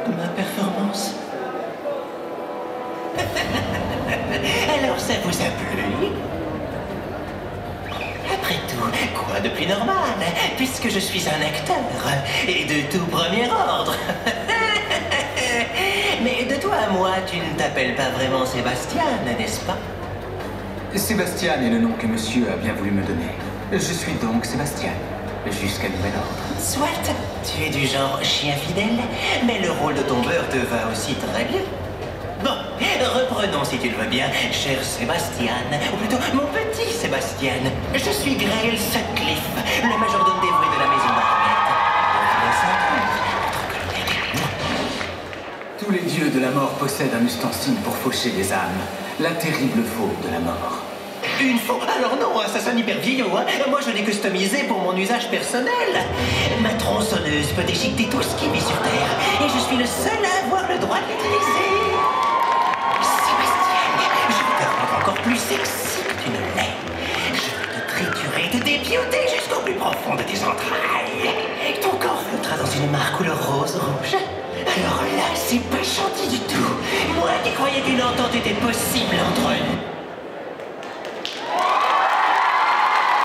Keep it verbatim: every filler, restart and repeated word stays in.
Ma performance. Alors ça vous a plu? Après tout, quoi de plus normal, puisque je suis un acteur, et de tout premier ordre. Mais de toi à moi, tu ne t'appelles pas vraiment Sébastien, n'est-ce pas? Sébastien est le nom que monsieur a bien voulu me donner. Je suis donc Sébastien, jusqu'à nouvel ordre. Soit, tu es du genre chien fidèle, mais le rôle de ton beurre te va aussi très bien. Bon, reprenons si tu le veux bien, cher Sébastien, ou plutôt mon petit Sébastien. Je suis Grail Sutcliffe, le majordome des bruits de la maison Marionette. Tous les dieux de la mort possèdent un ustensile pour faucher les âmes. La terrible faute de la mort. Une faux? Alors non, ça sonne hyper vieillot, hein. Moi, je l'ai customisé pour mon usage personnel. Ma tronçonneuse peut déchiqueter tout ce qui vit sur Terre, et je suis le seul à avoir le droit de l'utiliser. Sébastien, je vais te rendre encore plus sexy que tu ne l'es. Je vais te triturer, te dépioter jusqu'au plus profond de tes entrailles. Ton corps flottera dans une mare couleur rose-rouge. Alors là, c'est pas gentil du tout. Moi qui croyais qu'une entente était possible entre nous.